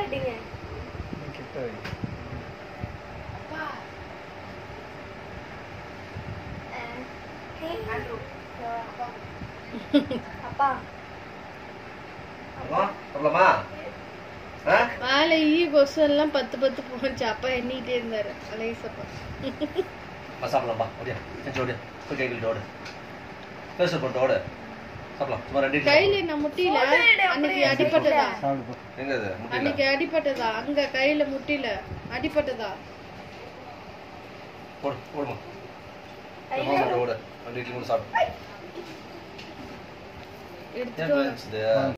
அடிங்க. கிட்ட வை. அப்பா. ஆண்ட்ரூ. அப்பா. அம்மா சொல்லமா மேல கொசெல்லாம் 10 போச்சு. அப்பா எண்ணிக்கிட்டே இருந்தாரு அலேசப்பா. சாப்பிடலாம்பா ஓடியா செஞ்சு ஓடியா போய் கை கழுவிட்டு ஓடு பேச போட்டு ஓடு சாப்பிடலாம் சும்மா 2 கையில நான் முட்டியில அன்னைக்கு அடிபட்டதா சாப்பிடு போ. எங்க அது முட்டில அன்னைக்கு அடிபட்டதா அங்க கையில முட்டியில அடிபட்டதா ஓடு ஓடுமா ஓடு 2 இட்லி கூட சாப்பிடு எடுத்துட்டு ஏன்